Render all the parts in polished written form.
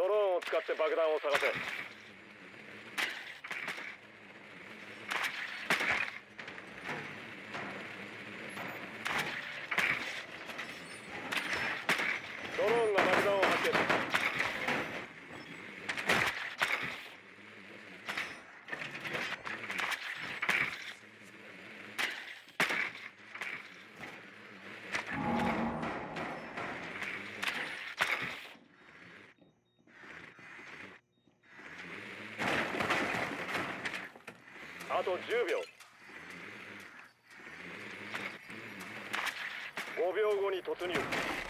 ドローンを使って爆弾を探せ。ドローンが爆弾を発見。あと10秒。5秒後に突入。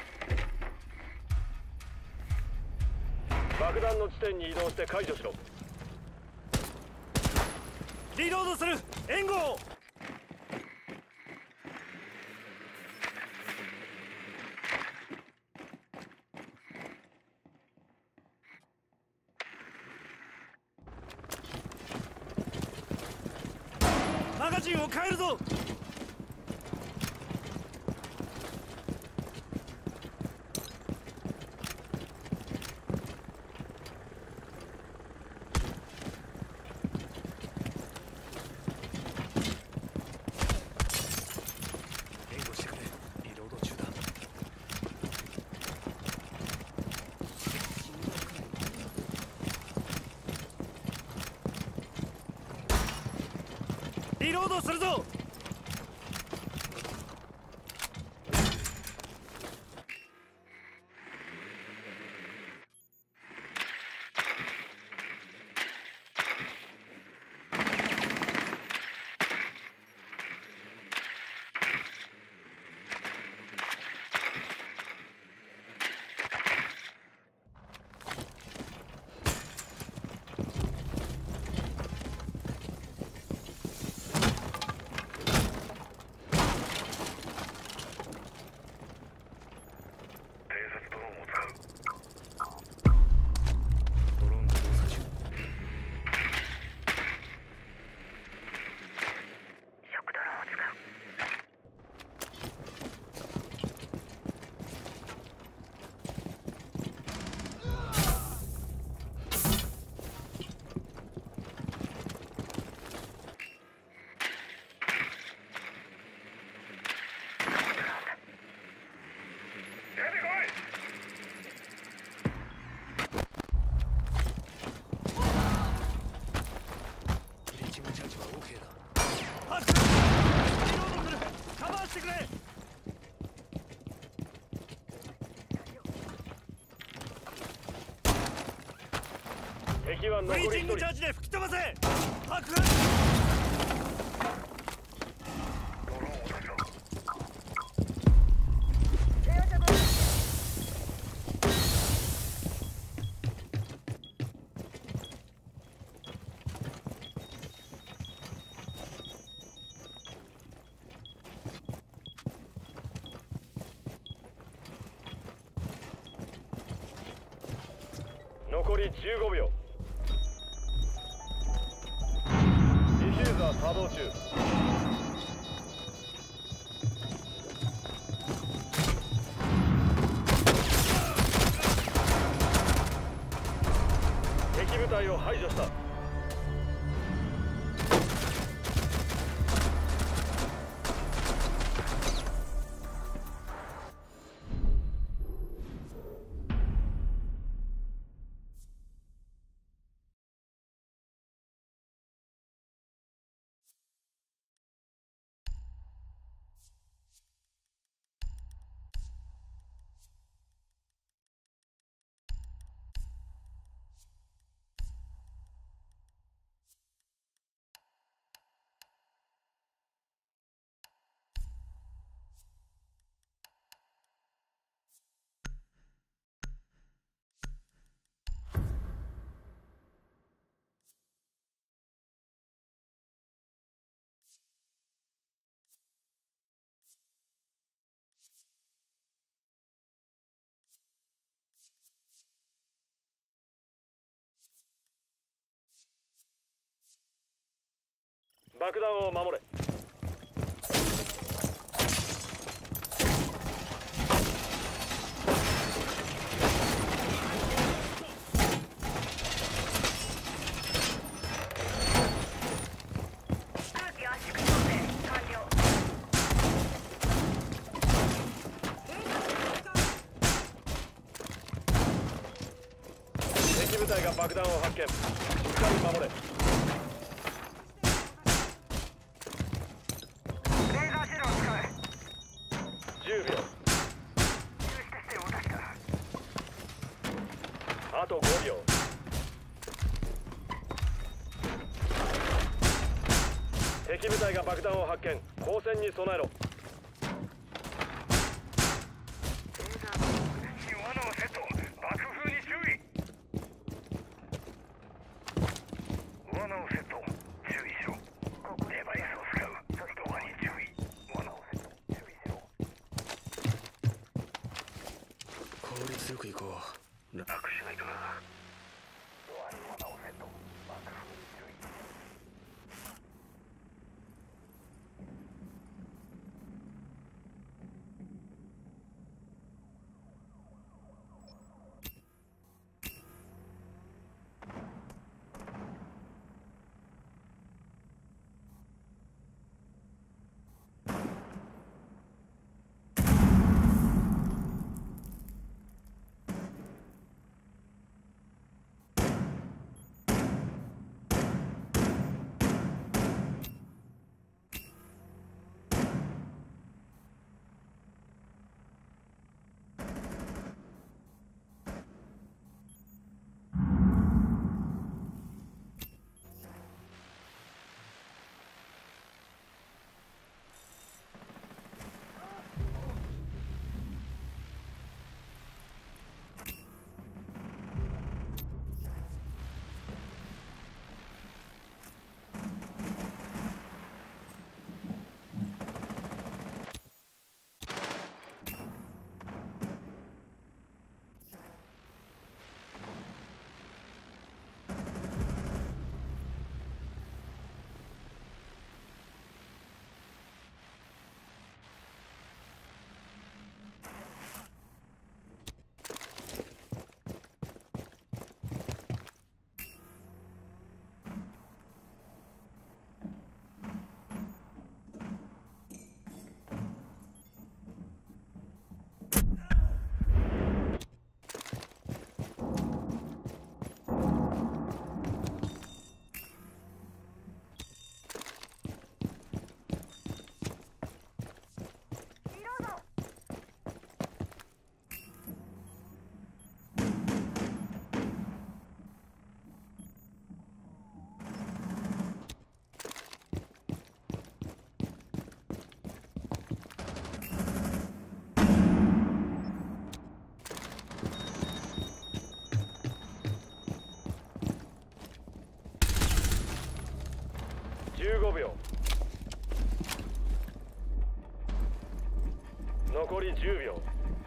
爆弾の地点に移動して解除しろ。 リロードする。援護を。マガジンを変えるぞ。援護してくれ。リロード中だ。リロードするぞ。 敵は残り1人。 ブリーチングチャージで吹き飛ばせ。爆破。 残り15秒。ディフューザー作動中。敵部隊を排除した。爆弾を守れ。 部隊が爆弾を発見。しっかり守れ。 レーザーシェルを使え。 10秒。 有刺鉄線を出した。 あと5秒。敵部隊が爆弾を発見。交戦に備えろ。 罠をセット。爆風に注意。罠をセット。注意しろ。デバイスを使う。ドアに注意。罠をセット。注意しろ。 効率よく行こう。 楽しないとな。ドアに罠をセット。爆風に注意。 15秒。残り10秒。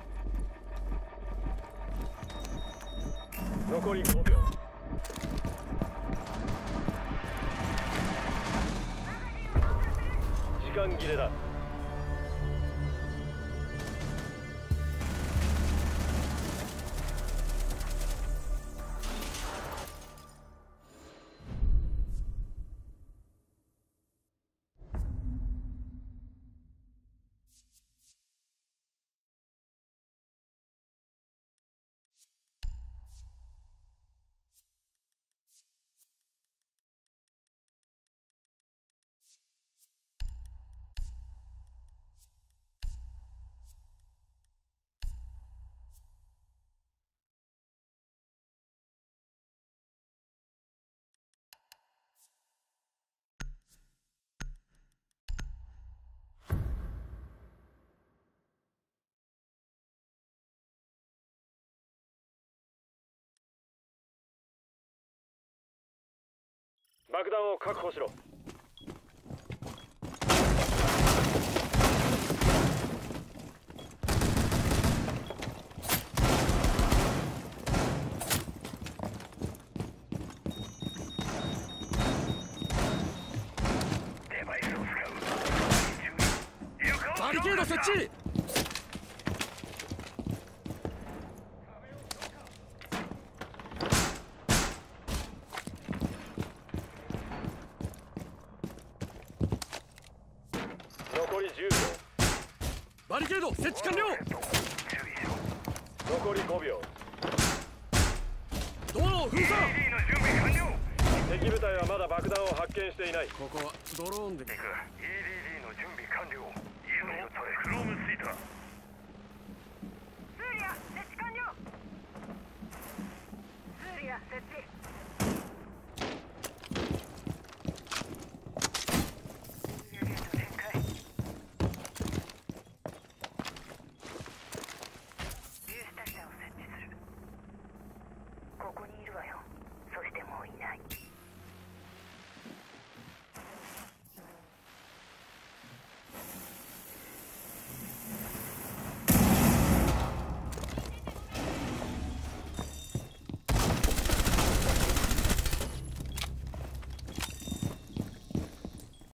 残り5秒。時間切れだ。爆弾を確保しろ。 デバイスを使う。 バリケード設置。 残り10秒。 バリケード設置完了。 残り5秒。 ドアを封鎖。 ED の準備完了。 敵部隊はまだ爆弾を発見していない。 ここはドローンで。 行く。EDD の準備完了。いいぞ取れ。クロームついた。スーリア設置完了。スーリア設置。